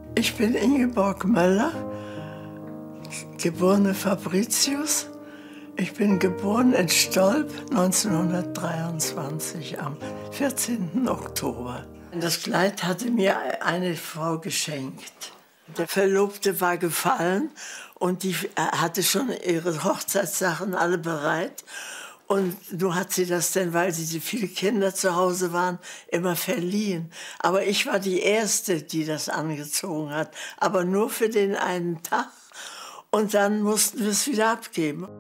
Ich bin Ingeborg Möller, geborene Fabricius. Ich bin geboren in Stolp 1923 am 14. Oktober. Das Kleid hatte mir eine Frau geschenkt. Der Verlobte war gefallen und die hatte schon ihre Hochzeitssachen alle bereit. Und nun hat sie das denn, weil sie viele Kinder zu Hause waren, immer verliehen. Aber ich war die Erste, die das angezogen hat. Aber nur für den einen Tag. Und dann mussten wir es wieder abgeben.